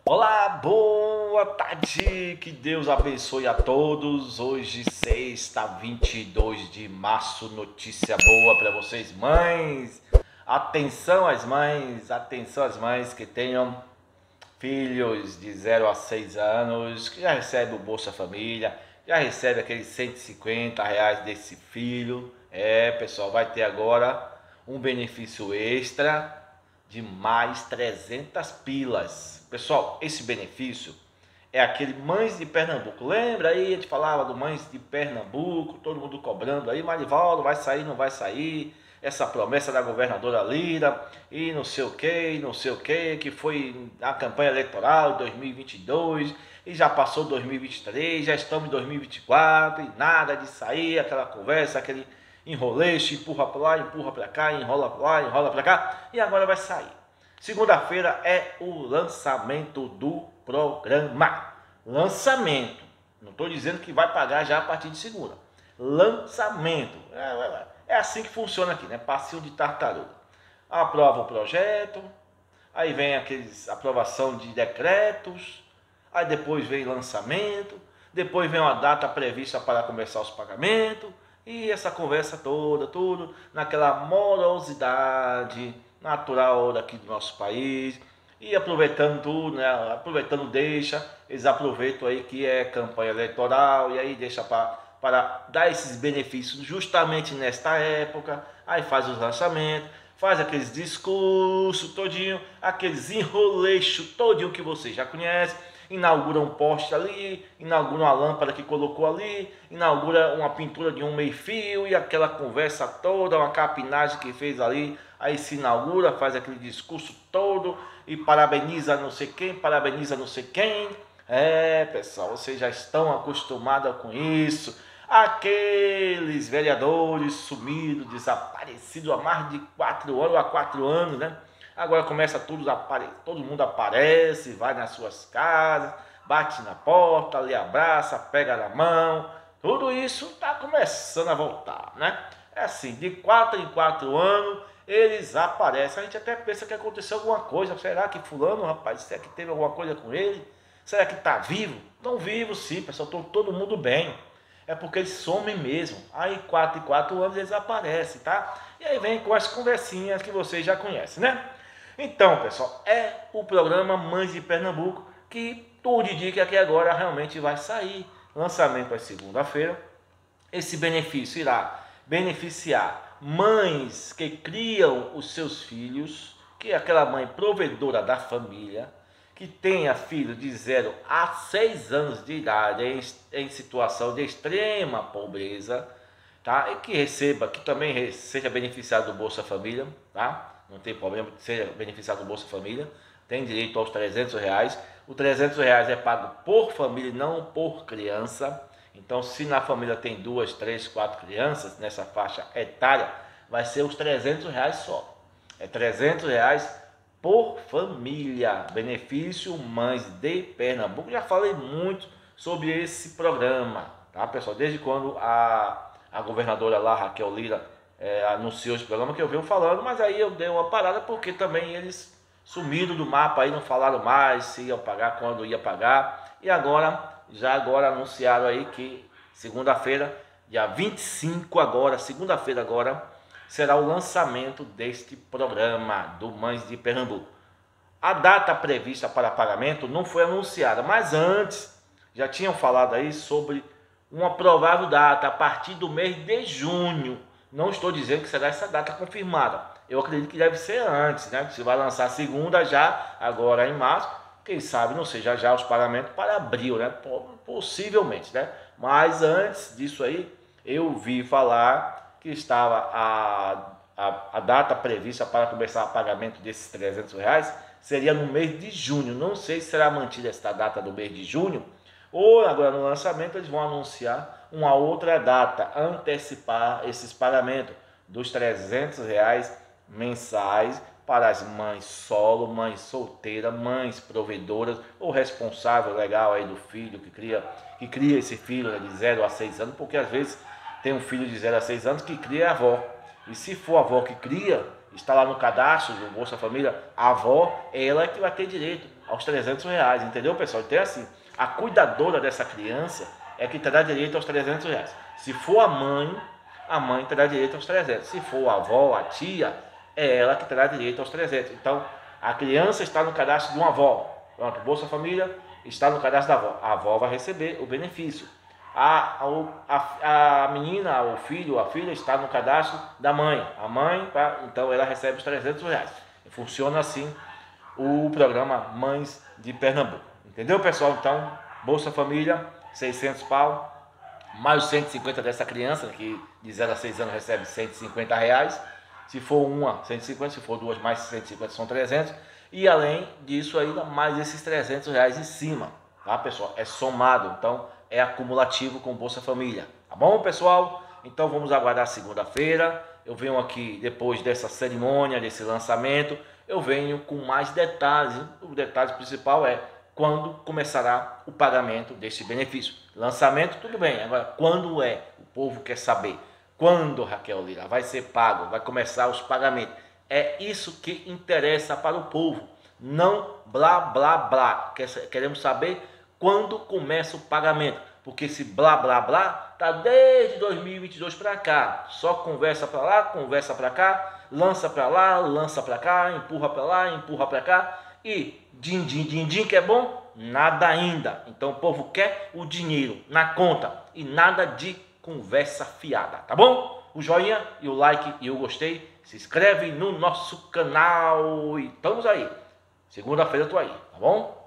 Olá, boa tarde, que Deus abençoe a todos. Hoje, sexta, 22 de março, notícia boa para vocês, mães. Atenção às mães que tenham filhos de 0 a 6 anos, que já recebem o Bolsa Família, já recebe aqueles R$ 150 desse filho. Pessoal, vai ter agora um benefício extra de mais 300 pilas. Pessoal, esse benefício é aquele Mães de Pernambuco. Lembra aí, a gente falava do Mães de Pernambuco, todo mundo cobrando aí, Marivaldo, vai sair, não vai sair? Essa promessa da governadora Lira e não sei o que foi a campanha eleitoral de 2022 e já passou 2023, já estamos em 2024 e nada de sair, aquela conversa, aquele enroleixo, empurra para lá, empurra para cá, enrola para lá, enrola para cá, e agora vai sair. Segunda-feira é o lançamento do programa. Lançamento. Não estou dizendo que vai pagar já a partir de segunda. Lançamento. É assim que funciona aqui, né? Passinho de tartaruga. Aprova o projeto, aí vem aprovação de decretos, aí depois vem lançamento, depois vem uma data prevista para começar os pagamentos, e essa conversa toda, tudo naquela morosidade natural daqui do nosso país, e aproveitando tudo, né? Aproveitando deixa, eles aproveitam aí que é campanha eleitoral, e aí deixa para dar esses benefícios justamente nesta época, aí faz os lançamentos, faz aqueles discursos todinho, aqueles enroleixos todinho que você já conhece, inaugura um poste ali, inaugura uma lâmpada que colocou ali, inaugura uma pintura de um meio-fio e aquela conversa toda, uma capinagem que fez ali, aí se inaugura, faz aquele discurso todo e parabeniza não sei quem, parabeniza não sei quem. Pessoal, vocês já estão acostumados com isso. Aqueles vereadores sumidos, desaparecidos há mais de 4 anos, há 4 anos, né? Agora começa tudo todo mundo aparece, vai nas suas casas, bate na porta, lhe abraça, pega na mão. Tudo isso está começando a voltar, né? É assim, de 4 em 4 anos eles aparecem. A gente até pensa que aconteceu alguma coisa. Será que fulano, rapaz, será que teve alguma coisa com ele? Será que está vivo? Estão vivos sim, pessoal, todo mundo bem. É porque eles somem mesmo. Aí 4 em 4 anos eles aparecem, tá? E aí vem com as conversinhas que vocês já conhecem, né? Então, pessoal, é o programa Mães de Pernambuco que tudo indica que agora realmente vai sair. Lançamento é segunda-feira. Esse benefício irá beneficiar mães que criam os seus filhos, que é aquela mãe provedora da família, que tenha filho de 0 a 6 anos de idade em situação de extrema pobreza, tá? E que também seja beneficiado do Bolsa Família, tá? Não tem problema, seja beneficiado do Bolsa Família, tem direito aos R$ 300. O R$ 300 é pago por família, não por criança. Então, se na família tem 2, 3, 4 crianças nessa faixa etária, vai ser os R$ 300 só. É R$ 300 por família. Benefício Mães de Pernambuco. Já falei muito sobre esse programa, tá, pessoal? Desde quando a governadora lá, Raquel Lira, anunciou esse programa, que eu venho falando, mas aí eu dei uma parada porque também eles sumiram do mapa aí, não falaram mais se iam pagar, quando ia pagar. E agora anunciaram aí que segunda-feira, dia 25 agora, segunda-feira agora, será o lançamento deste programa do Mães de Pernambuco. A data prevista para pagamento não foi anunciada, mas antes já tinham falado aí sobre uma provável data a partir do mês de junho. Não estou dizendo que será essa data confirmada. Eu acredito que deve ser antes, né? Se vai lançar segunda já, agora em março, quem sabe não seja já os pagamentos para abril, né? Possivelmente, né? Mas antes disso aí, eu vi falar que estava a data prevista para começar o pagamento desses R$ 300 seria no mês de junho. Não sei se será mantida esta data do mês de junho, ou agora no lançamento eles vão anunciar uma outra data, antecipar esses pagamentos dos R$ 300 mensais para as mães solo, mães solteiras, mães provedoras, ou responsável legal aí do filho que cria esse filho, né, de 0 a 6 anos, porque às vezes tem um filho de 0 a 6 anos que cria a avó. E se for a avó que cria, está lá no cadastro do Bolsa Família, a avó, ela é que vai ter direito aos R$ 300, entendeu, pessoal? Então é assim, a cuidadora dessa criança é que terá direito aos R$ 300. Se for a mãe terá direito aos 300. Se for a avó, a tia, é ela que terá direito aos 300. Então, a criança está no cadastro de uma avó. Pronto, Bolsa Família está no cadastro da avó. A avó vai receber o benefício. A menina, o filho, a filha está no cadastro da mãe. A mãe, então ela recebe os R$ 300. Funciona assim o programa Mães de Pernambuco. Entendeu, pessoal? Então, Bolsa Família, 600 pau. Mais os 150 dessa criança, que de 0 a 6 anos recebe R$ 150. Se for uma, 150. Se for duas, mais 150, são 300. E além disso ainda, mais esses R$ 300 em cima. Tá, pessoal? É somado. Então, é acumulativo com Bolsa Família. Tá bom, pessoal? Então, vamos aguardar segunda-feira. Eu venho aqui, depois dessa cerimônia, desse lançamento, eu venho com mais detalhes. O detalhe principal é quando começará o pagamento desse benefício. Lançamento, tudo bem. Agora, quando é? O povo quer saber. Quando, Raquel Lira, vai ser pago? Vai começar os pagamentos? É isso que interessa para o povo. Não blá, blá, blá. Queremos saber quando começa o pagamento. Porque esse blá, blá, blá está desde 2022 para cá. Só conversa para lá, conversa para cá, lança para lá, lança para cá, empurra para lá, empurra para cá. E din, din, din, din, que é bom? Nada ainda. Então o povo quer o dinheiro na conta e nada de conversa fiada, tá bom? O joinha e o like e o gostei. Se inscreve no nosso canal e estamos aí. Segunda-feira eu tô aí, tá bom?